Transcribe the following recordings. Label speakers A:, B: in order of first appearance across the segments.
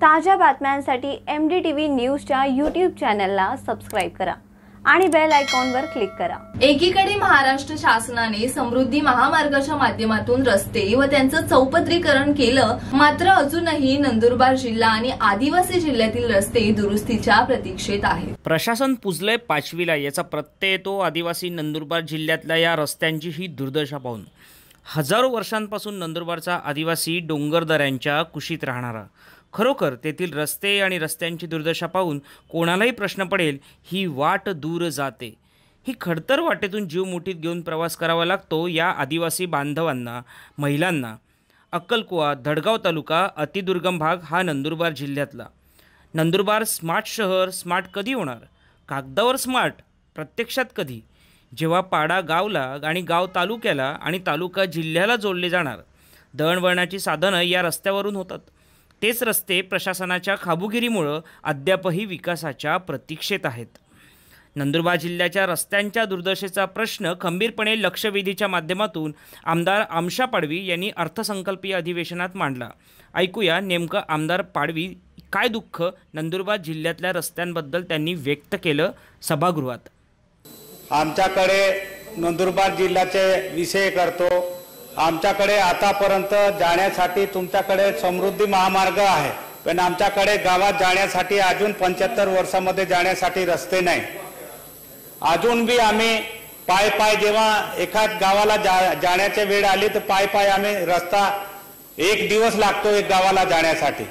A: ताज्या बातम्यांसाठी MDTV न्यूजच्या YouTube चॅनलला सबस्क्राइब करा आणि बेल आयकॉनवर क्लिक करा।
B: एकीकडे महाराष्ट्र शासनाने समृद्धी महामार्गाच्या माध्यमातून रस्ते व त्यांचं चौपदरीकरण केलं, मात्र अजूनही नंदुरबार जिल्हा आणि आदिवासी जिल्ह्यातील रस्ते दुरुस्तीच्या प्रतीक्षेत आहेत।
C: प्रशासन पुजलंय पाचवीला याचा प्रत्यय येतो आदिवासी नंदुरबार जिल्ह्यातल्या या रस्त्यांची ही दुर्दशा पाहून। हजारो वर्षांपासून नंदुरबारचा आदिवासी डोंगरदऱ्यांच्या कुशीत राहणारा, खरोखर तेथील रस्ते आणि रस्त्यांची दुर्दशा पाहून कोणालाही प्रश्न पडेल, ही वाट दूर जाते। ही खडतर वाटेतून जीव मुठीत घेऊन प्रवास करावा लागतो या आदिवासी बांधवांना, महिलांना। अक्कलकुवा, धडगाव तालुका अतिदुर्गम भाग हा नंदुरबार जिल्ह्यातला। नंदुरबार स्मार्ट शहर स्मार्ट कधी होणार? कागदावर स्मार्ट, प्रत्यक्षात कधी? जेव्हा पाडा गावला आणि गाव तालुक्याला आणि तालुका जिल्ह्याला जोडले जाणार। दळणवळणाची साधनं या रस्त्यावरून होतात। तेच रस्ते प्रशासनाच्या खाबुगिरीमुळे अद्यापही विकासाच्या प्रतीक्षेत आहेत। नंदुरबार जिल्ह्याच्या रस्त्यांच्या दुर्दशेचा प्रश्न खंबीरपणे लक्षवेधीच्या माध्यमातून आमदार आमशा पाडवी यांनी अर्थसंकल्पीय अधिवेशनात मांडला। ऐकूया नेमकं आमदार पाडवी काय दुःख नंदुरबार जिल्ह्यातल्या रस्त्यांबद्दल त्यांनी व्यक्त केलं सभागृहात।
D: आमच्याकडे नंदुरबार जिल्ह्याचे विषय करतो। आमच्याकडे आतापर्यंत जाण्यासाठी तुमच्याकडे समृद्धी महामार्ग आहे, पण आमच्याकडे गावात जाण्यासाठी अजून 75 वर्षांमध्ये जाण्यासाठी रस्ते नाही। अजून भी आम्ही पाय जेव्हा एखाद गावाला जाण्याची वेळ आली तर पाय आम्ही रस्ता 1 दिवस लागतो एक गावाला जाण्यासाठी।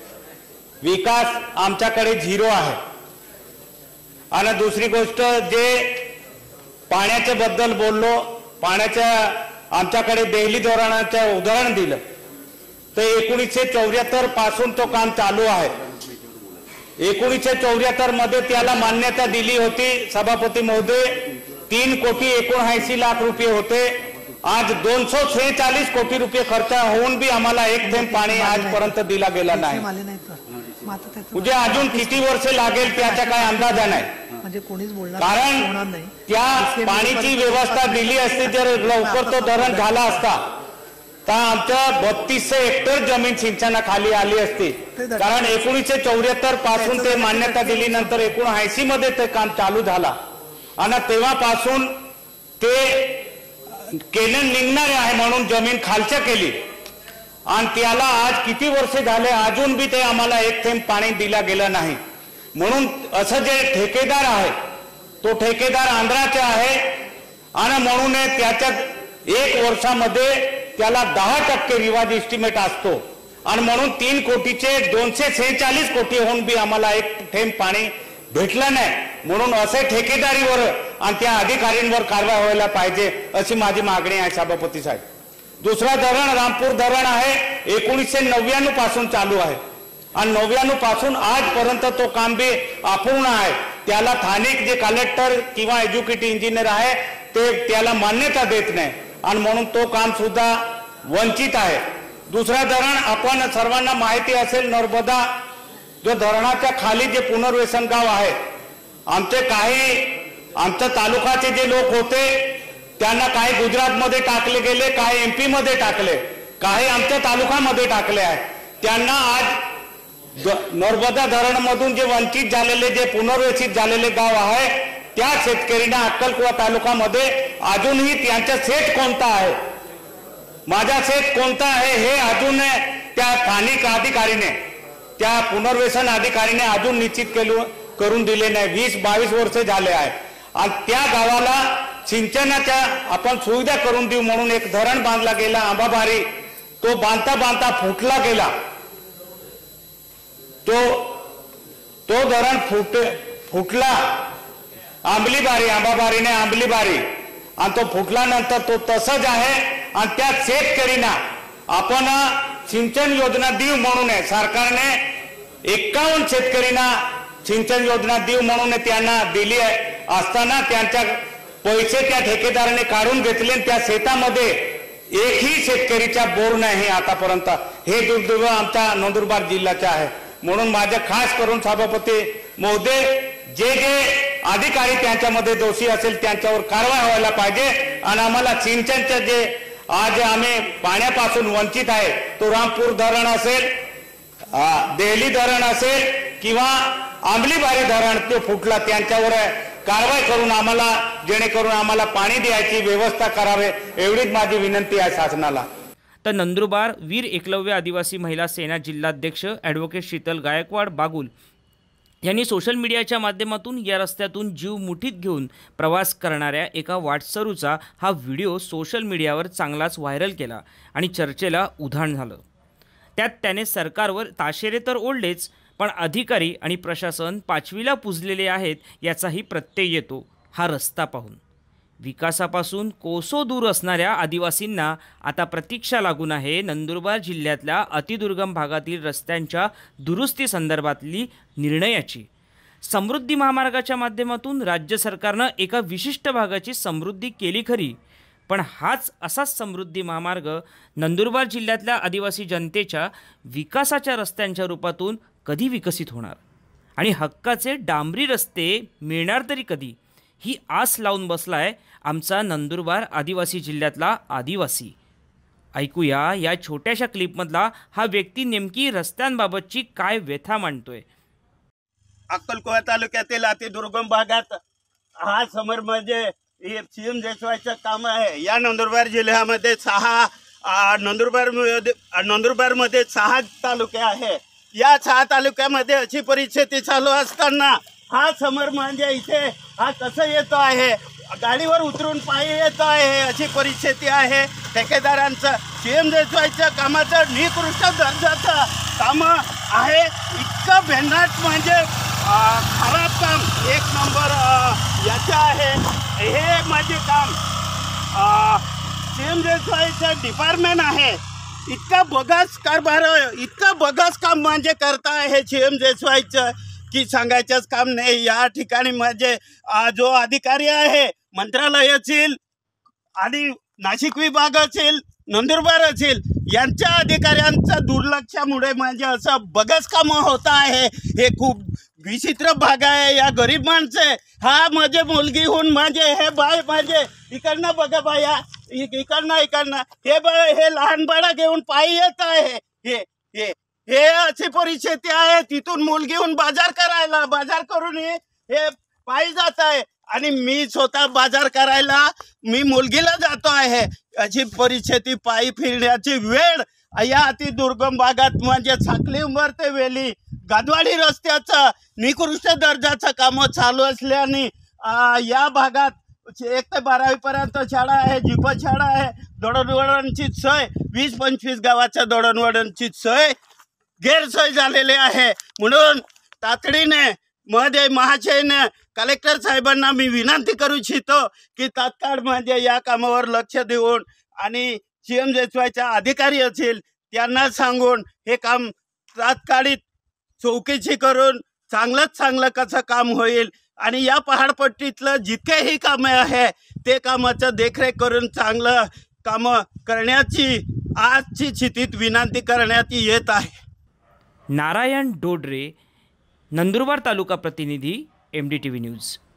D: विकास आमच्याकडे झिरो आहे। आणि दुसरी गोष्ट जे पाण्याच्या बद्दल बोललो, पाण्याच्या आमच्याकडे देहली धोरणाचं उदाहरण दिलं तर 1974 पासून तो काम चालू आहे। 1974 मध्ये त्याला मान्यता दिली होती सभापती महोदय, 3,79,00,000 रुपये होते। आज 246 कोटी रुपये खर्च होऊन भी आम्हाला एक थेंब पाणी आजपर्यंत दिला गेला नाही। म्हणजे अजून किती वर्ष लागेल त्याचा काय अंदाज नाही। कारण त्या पाण्याची व्यवस्था दिली असती, जर लवकर तो धरण झाला असता तर आमच्या 3200 हेक्टर जमीन सिंचनाखाली आली असती। कारण 1974 पासून ते मान्यता दिली, नंतर 1980 मध्ये ते काम चालू झाला आणि तेव्हापासून ते केलन निघणार आहे म्हणून जमीन खालच्या केली आणि त्याला आज किती वर्ष झाले अजून भी ते आम्हाला एक थेंब पाणी दिला गेलं नाही। म्हणून असं जे ठेकेदार आहे तो ठेकेदार आंध्राचा आहे आणि म्हणून त्याच्यात 1 वर्षामध्ये त्याला 10% रिवाज एस्टिमेट असतो आणि म्हणून 3 कोटीचे 246 कोटी होऊन भी आम्हाला एक थेंब पाणी भेटलं नाही। म्हणून असे ठेकेदारीवर आणि त्या अधिकाऱ्यांवर कारवाई व्हायला पाहिजे अशी माझी मागणी आहे सभापती साहेब। दुसरा धरण रामपूर धरण आहे, 1999 पासून चालू आहे आणि 99 पासून आजपर्यंत तो काम भी अपूर्ण आहे। त्याला स्थानिक जे कलेक्टर किंवा एज्युकेटिव्ह इंजिनियर आहे ते त्याला मान्यता देत नाही आणि म्हणून तो काम सुद्धा वंचित आहे। दुसरा धरण आपण सर्वांना माहिती असेल, नर्मदा जो धरणाच्या खाली जे पुनर्वसन गाव आहे, आमच्या तालुक्याचे जे लोक होते त्यांना काही गुजरातमध्ये टाकले गेले, काही MP मध्ये टाकले, काही आमच्या तालुक्यामध्ये टाकले आहे। त्यांना आज नर्मदा धरणमधून जे वंचित झालेले, जे पुनर्वसित झालेले गाव आहे त्या शेतकऱ्यांना अक्कलकुवा तालुक्यामध्ये अजूनही त्यांचा सेट कोणता आहे, माझा सेट कोणता आहे हे अजून त्या स्थानिक अधिकारीने, त्या पुनर्वसन अधिकारीने अजून निश्चित करून दिले नाही। 20-22 वर्ष झाले आहे आणि त्या गावाला सिंचनाच्या आपण सुविधा करून देऊ म्हणून एक धरण बांधला गेला आंबाबारी, तो बांधता फुटला गेला। तो धरण फुटला आंबाबारीने आंबलीबारी आणि तो फुटल्यानंतर तो तसंच आहे आणि त्या शेतकऱ्यांना आपण सिंचन योजना देऊ म्हणून सरकारने 51 शेतकऱ्यांना सिंचन योजना देऊ म्हणून त्यांना दिली असताना त्यांच्या पैसे त्या ठेकेदाराने काढून घेतले। त्या शेतामध्ये एकही शेतकरीचा बोर नाही आतापर्यंत। हे दुर्दैव आमच्या नंदुरबार जिल्ह्याचे आहे। म्हणून माझे खास करून सभापती महोदय, जे अधिकारी त्यांच्यामध्ये दोषी असेल त्यांच्यावर कारवाई व्हायला पाहिजे आणि आम्हाला सिंचनचे जे आज आम्ही पाण्यापासून वंचित आहे तो रामपूर धरण असेल, देहली धरण असेल किंवा आंबलीबारी धरण ते फुटला त्यांच्यावर कारवाई करून आम्हाला जेणेकरून आम्हाला पाणी द्यायची व्यवस्था करावे एवढीच माझी विनंती आहे शासनाला।
C: तर नंदुरबार वीर एकलव्य आदिवासी महिला सेना जिल्हाध्यक्ष ॲडव्होकेट शीतल गायकवाड बागुल यांनी सोशल मीडियाच्या माध्यमातून या रस्त्यातून जीव मुठीत घेऊन प्रवास करणाऱ्या एका वाटसरूचा हा व्हिडिओ सोशल मीडियावर चांगलाच व्हायरल केला आणि चर्चेला उधाण झालं। त्यात त्याने सरकारवर ताशेरे तर ओढलेच, पण अधिकारी आणि प्रशासन पाचवीला पुजलेले आहेत याचाही प्रत्यय येतो हा रस्ता पाहून। विकासापासून कोसो दूर असणाऱ्या आदिवासींना आता प्रतीक्षा लागून आहे नंदुरबार जिल्ह्यातल्या अतिदुर्गम भागातील रस्त्यांच्या दुरुस्ती संदर्भातली निर्णयाची। समृद्धी महामार्गाच्या माध्यमातून राज्य सरकारनं एका विशिष्ट भागाची समृद्धी केली खरी, पण हाच असाच समृद्धी महामार्ग नंदुरबार जिल्ह्यातल्या आदिवासी जनतेच्या विकासाच्या रस्त्यांच्या रूपातून कधी विकसित होणार आणि हक्काचे डांबरी रस्ते मिळणार तरी कधी, ही आस लावून बसलाय आमचा नंदुरबार आदिवासी जिल्ह्यातला आदिवासी। ऐकूया या छोट्याशा क्लिपमधला हा व्यक्ती नेमकी रस्त्यांबाबतची काय व्यथा मांडतोय।
E: अक्कलकोवा तालुक्यातील अतिदुर्गम भागात हा समर म्हणजे सीएम देशवायचं काम आहे। या नंदुरबार जिल्ह्यामध्ये नंदुरबारमध्ये 6 तालुके आहे। या 6 तालुक्यामध्ये अशी परिस्थिती चालू असताना हा समर म्हणजे इथे हा कसं येतो आहे, गाडीवर उतरून पायी येतो आहे अशी परिस्थिती आहे। ठेकेदारांचं सीएम देशवायच्या कामाचं निकृष्ट दर्जाचं काम आहे। इतकं भेंडाट म्हणजे खराब काम 1 नंबर याचं आहे हे माझे काम। सीएम देशवायचं डिपार्टमेंट आहे, इतका बोगस कारभार, इतकं बोगस काम म्हणजे करता आहे सीएम देशवायचं की सांगायचंच काम नाही। या ठिकाणी म्हणजे जो अधिकारी आहे मंत्रालय असेल आणि नाशिक विभाग असेल नंदुरबार असेल यांच्या अधिकाऱ्यांच्या दुर्लक्षामुळे म्हणजे असं बगस कामं होत आहे। हे खूप विचित्र भाग आहे। या गरीब माणसे हा माझे मुलगी होऊन माझे हे बाय माझे इकडनं बघा बाया इकडनं हे लहान बाळा घेऊन पायी येत आहे। हे अशी परिस्थिती आहे, तिथून मुलगी होऊन बाजार करून हे पायी जात आहे आणि मी स्वतः बाजार करायला मी मुलगीला जातो आहे। अशी परिस्थिती पायी फिरण्याची वेळ या अतिदुर्गम भागात म्हणजे साखली उंबर ते वेली गादवाडी रस्त्याचं निकृष्ट दर्जाचं कामं चालू असल्याने या भागात 1 ते 12वी पर्यंत शाळा आहे, जीप शाळा आहे, दळणवळणची सोय 20-25 गावाच्या दळणवळणची सोय गैरसोय झालेली आहे। म्हणून तातडीने महाशयने कलेक्टर साहेबांना मी विनंती करू इच्छितो की तात्काळ म्हणजे या कामावर लक्ष देऊन आणि सीएम देशवायच्या अधिकारी असतील त्यांना सांगून हे काम तात्काळिक चौकशी करून चांगलं कसं काम होईल आणि या पहाडपट्टीतलं जितकेही कामे आहे ते कामाचं देखरेख करून चांगलं कामं करण्याची आजची स्थितीत विनंती करण्यात येत आहे।
C: नारायण डोडरे, नंदुरबार तालुका प्रतिनिधी, MDTV न्यूज।